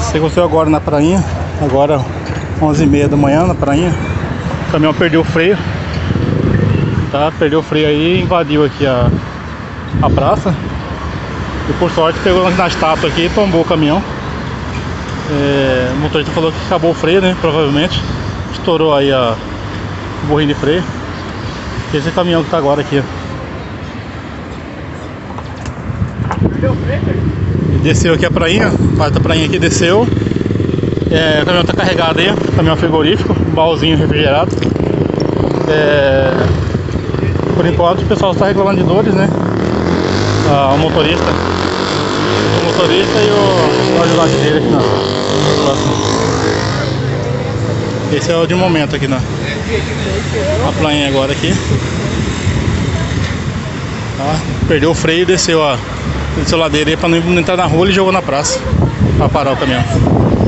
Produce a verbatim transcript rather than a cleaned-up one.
Isso aconteceu agora na prainha. Agora onze e meia da manhã na prainha. O caminhão perdeu o freio. Tá? Perdeu o freio aí, invadiu aqui a, a praça. E por sorte pegou na estátua aqui e tombou o caminhão. É, o motorista falou que acabou o freio, né? Provavelmente estourou aí a o borrinho de freio. Esse caminhão que tá agora aqui, ó. Desceu aqui a prainha, parte da prainha aqui desceu. É, o caminhão tá carregado aí, caminhão frigorífico, um baúzinho refrigerado. É, por enquanto o pessoal está reclamando de dores, né? Ah, o motorista, o motorista e o, o ajudante dele aqui na próxima. Esse é o de momento aqui na a prainha agora aqui. Tá? Perdeu o freio e desceu a desceu a ladeira aí para não entrar na rua e jogou na praça para parar o caminhão.